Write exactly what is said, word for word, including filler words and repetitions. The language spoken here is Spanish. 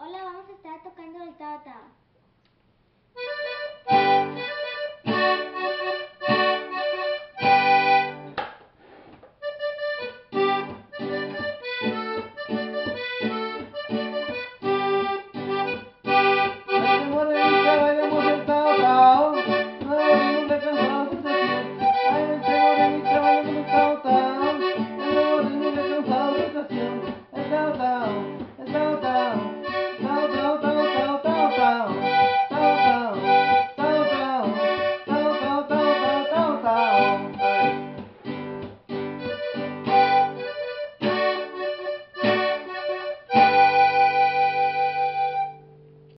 Hola, vamos a estar tocando el Tao Tao.